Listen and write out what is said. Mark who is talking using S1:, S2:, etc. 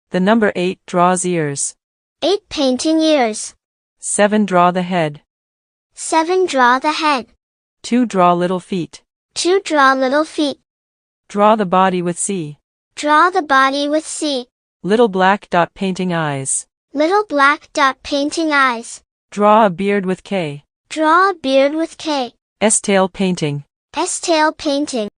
S1: The number 8 draws ears.
S2: 8 painting ears.
S1: 7 draw the head.
S2: 7 draw the head.
S1: 2 draw little feet.
S2: 2 draw little feet.
S1: Draw the body with C.
S2: Draw the body with C.
S1: Little black dot painting eyes.
S2: Little black dot painting eyes.
S1: Draw a beard with K.
S2: Draw a beard with K.
S1: S-tail painting.
S2: S-tail painting.